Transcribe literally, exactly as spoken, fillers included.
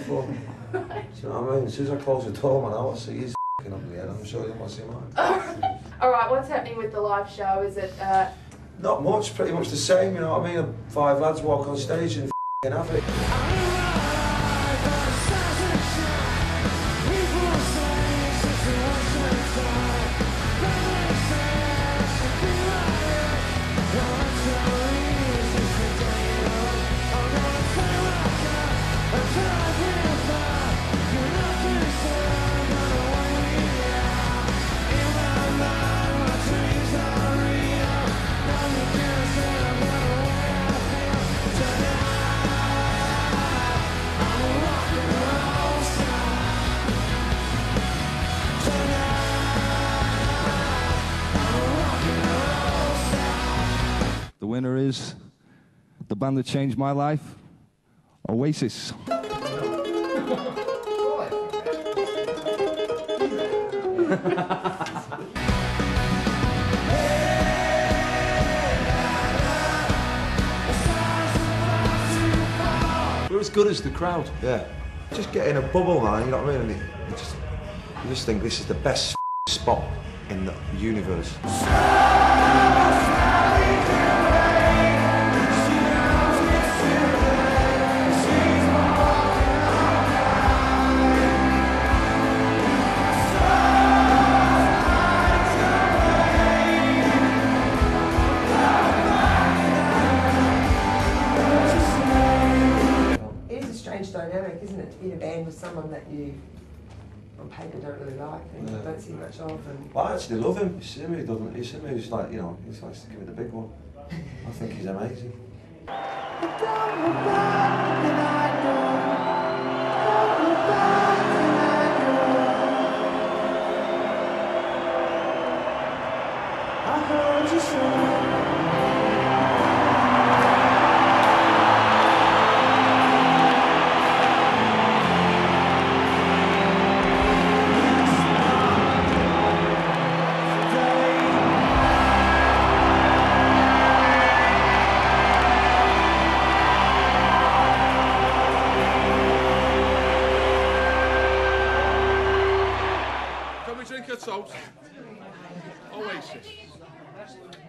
for. Do you know what I mean? As soon as I close the door, man, I'll see he's f***ing up the head. I'm sure you want to see mine. Alright, what's happening with the live show? Is it, uh... Not much, pretty much the same, you know what I mean? Five lads walk on stage and f***ing have it. The winner is the band that changed my life, Oasis. We're as good as the crowd. Yeah. Just get in a bubble, man, you know what I mean? And you just, you just think this is the best spot in the universe. Dynamic, isn't it, to be in a band with someone that you on paper don't really like and yeah. don't see much of. And well, I actually love him. You see me, he doesn't. You see me, he's like, you know, he's likes to give me the big one. I think he's amazing. I heard you say. Can we drink a toast? Oasis.